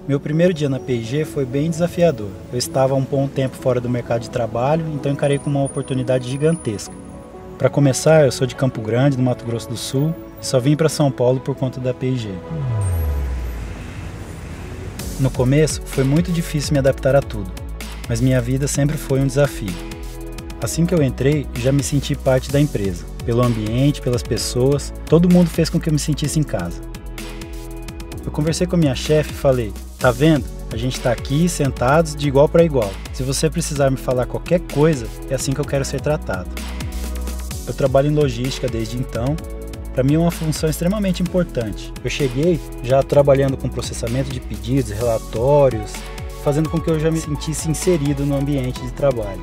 Meu primeiro dia na P&G foi bem desafiador. Eu estava há um bom tempo fora do mercado de trabalho, então encarei como uma oportunidade gigantesca. Para começar, eu sou de Campo Grande, no Mato Grosso do Sul, e só vim para São Paulo por conta da P&G. No começo, foi muito difícil me adaptar a tudo, mas minha vida sempre foi um desafio. Assim que eu entrei, já me senti parte da empresa. Pelo ambiente, pelas pessoas, todo mundo fez com que eu me sentisse em casa. Eu conversei com a minha chefe e falei: "Tá vendo? A gente está aqui, sentados, de igual para igual. Se você precisar me falar qualquer coisa, é assim que eu quero ser tratado." Eu trabalho em logística desde então. Para mim é uma função extremamente importante. Eu cheguei já trabalhando com processamento de pedidos, relatórios, fazendo com que eu já me sentisse inserido no ambiente de trabalho.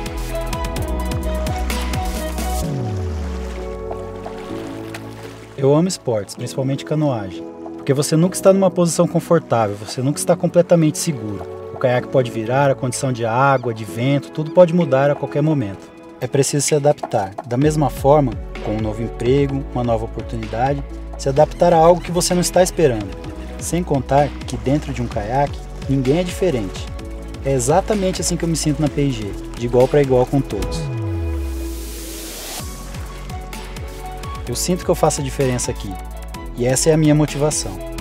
Eu amo esportes, principalmente canoagem, porque você nunca está numa posição confortável, você nunca está completamente seguro. O caiaque pode virar, a condição de água, de vento, tudo pode mudar a qualquer momento. É preciso se adaptar. Da mesma forma, com um novo emprego, uma nova oportunidade, se adaptar a algo que você não está esperando. Sem contar que dentro de um caiaque, ninguém é diferente. É exatamente assim que eu me sinto na P&G, de igual para igual com todos. Eu sinto que eu faço a diferença aqui, e essa é a minha motivação.